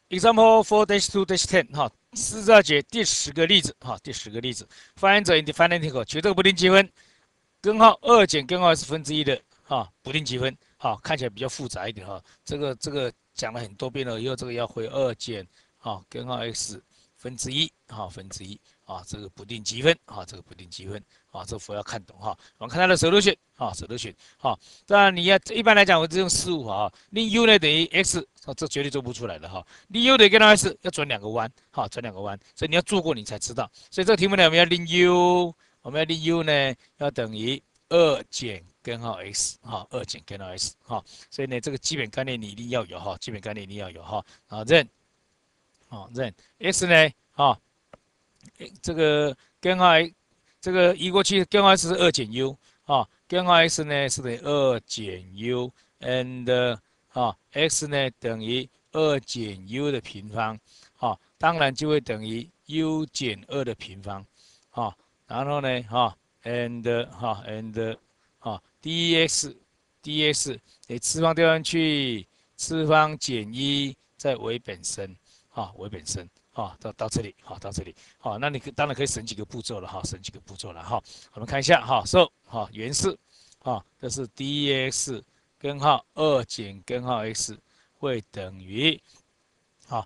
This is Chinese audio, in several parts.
Example 4-2-10 哈，四十二节第10个例子哈，第10个例子，find the independent integral，求这个不定积分，根号2减根号 s 分之一的哈不定积分，好，看起来比较复杂一点哈，这个讲了很多遍了，以后这个要回2减好根号 x 分之一哈分之一啊，这个不定积分啊，这个不定积分啊，这符要看懂哈，我们看它的 solution 啊 solution 好。当然你要一般来讲，我是用事物法啊，令 u 呢等于 x，这绝对做不出来的哈。令 u 等于根号 s 要转2个弯，好，转2个弯，所以你要做过你才知道。所以这个题目呢，我们要令 u，我们要令 u 呢要等于2减根号 x，哈，2减根号 x，哈，所以呢这个基本概念你一定要有哈，基本概念一定要有哈。啊，then，好，then x 呢，哈，这个根号这个移过去，根号 s 是2减 u，啊，根号 x 呢是等于2减 u，and 啊 x 呢等于2减 u 的平方，啊，当然就会等于 u 减2的平方，啊，然后呢，哈，and 哈 and 啊 dx 给次方调上去，次方减1再为本身，啊，为本身。好，到这里，好，到这里，好，那你当然可以省几个步骤了，哈，省几个步骤了，哈，我们看一下，哈，so，好，原式，啊，这是 dx 根号2减根号 x 会等于，好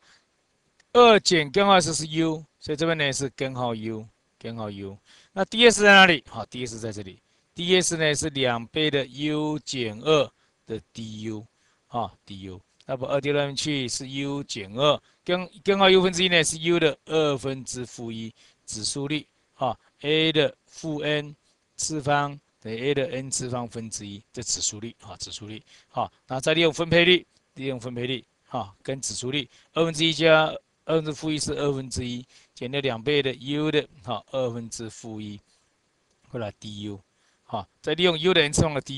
，2减根号 x 是 u，所以这边呢是根号 u，根号 u，那 ds 在哪里？好 ，ds 在这里，ds 呢是2倍的 u 减2的 du，啊，du。那把2丢到那边去是 u 减2，根号 u 分之一呢是 u 的2分之负1，指数率啊 a 的负 n 次方等于 a 的 n 次方分之一，这指数率啊指数率好，然后再利用分配率，好跟指数率2分之一加2分之负1是2分之一，减掉2倍的 u 的好2分之负1，后来 du 好，再利用 u 的 n 次方的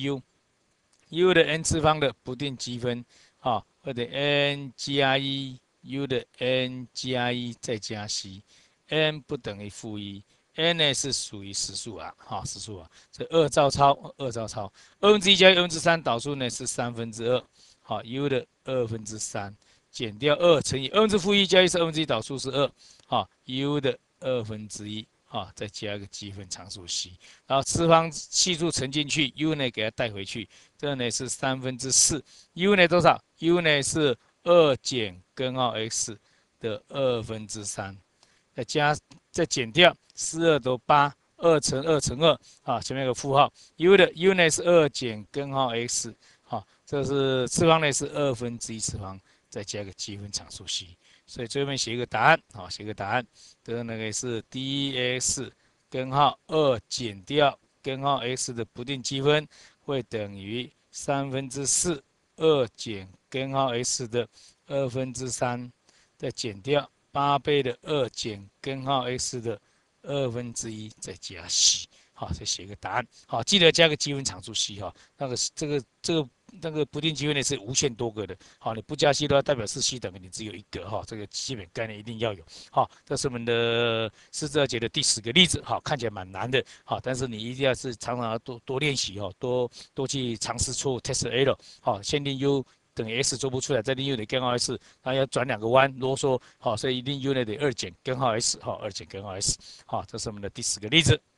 du。u 的 n 次方的不定积分，好，或者 n 加1 u 的 n 加1再加 c，n 不等于负1，n 呢是属于实数啊，好，实数啊，这2照抄，2分之一加1分之3导数呢是3分之2，好 ，u 的2分之3减掉2乘以2分之负1加1是2分之1导数是2，好 ，u 的2分之1。啊，再加一个积分常数 c， 然后次方系数乘进去 ，u 呢给它带回去，这呢是3分之4，u 呢多少 ？u 呢是2减根号 x 的2分之3，再减掉4、2都8，2乘2乘2，啊，前面有个负号 ，u 呢是2减根号 x， 好，这是次方呢是2分之1次方，再加个积分常数 c。所以最后面写一个答案，好，写个答案，的那个是 dx 根号2减掉根号 x 的不定积分，会等于3分之4 2减根号 x 的2分之3，再减掉8倍的2减根号 x 的2分之1，再加 c。好，再写一个答案。好，记得加个积分常数 c 哈，那个不定积分呢是无限多个的。好，你不加 c 的话，代表是 c 等于你只有一个哈，这个基本概念一定要有。好，这是我们的42节的第10个例子。好，看起来蛮难的。好，但是你一定要是常常要多练习哦，多去尝试错误 test error。好，先令 u 等于 x 做不出来，再令 u 等于根号 s， 那要转2个弯啰嗦。好，所以一定 u 呢得2减根号 s， 好，2减根号 s。好，这是我们的第10个例子。